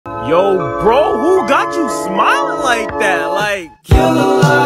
Yo, bro, who got you smiling like that? Like, Kill a lot.